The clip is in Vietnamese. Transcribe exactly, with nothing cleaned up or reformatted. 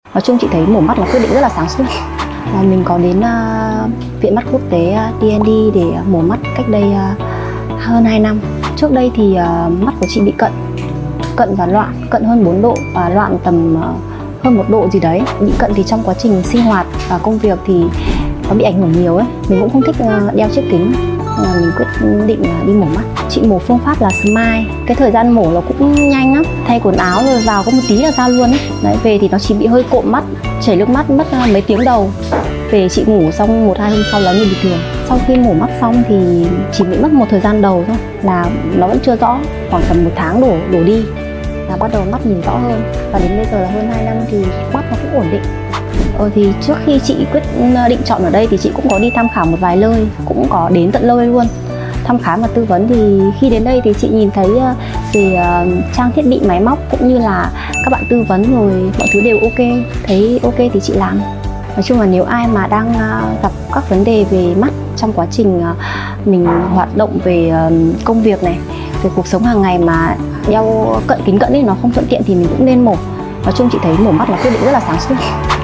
Nói chung chị thấy mổ mắt là quyết định rất là sáng suốt. Và mình có đến uh, Viện Mắt Quốc tế uh, đê en đê để mổ mắt cách đây uh, hơn hai năm. Trước đây thì uh, mắt của chị bị cận, cận và loạn, cận hơn bốn độ và loạn tầm uh, hơn một độ gì đấy. Bị cận thì trong quá trình sinh hoạt và công việc thì nó bị ảnh hưởng nhiều ấy. Mình cũng không thích uh, đeo chiếc kính, nên là mình quyết định uh, đi mổ mắt. Chị mổ phương pháp là Smile. Cái thời gian mổ nó cũng nhanh lắm, thay quần áo rồi vào có một tí là ra luôn ấy. Đấy, về thì nó chỉ bị hơi cộm mắt, chảy nước mắt mất uh, mấy tiếng đầu. Về chị ngủ xong một hai hôm sau là như bình thường. Sau khi mổ mắt xong thì chỉ bị mất một thời gian đầu thôi, là nó vẫn chưa rõ, khoảng tầm một tháng đổ đổ đi là bắt đầu mắt nhìn rõ hơn. Và đến bây giờ là hơn hai năm thì mắt nó cũng ổn định. Ờ thì trước khi chị quyết định chọn ở đây thì chị cũng có đi tham khảo một vài nơi, cũng có đến tận nơi luôn thăm khám và tư vấn. Thì khi đến đây thì chị nhìn thấy về trang thiết bị máy móc cũng như là các bạn tư vấn rồi mọi thứ đều ok, thấy ok thì chị làm. Nói chung là nếu ai mà đang gặp các vấn đề về mắt trong quá trình mình hoạt động về công việc này, về cuộc sống hàng ngày mà đeo cận kính cận ấy nó không thuận tiện thì mình cũng nên mổ. Nói chung chị thấy mổ mắt là quyết định rất là sáng suốt.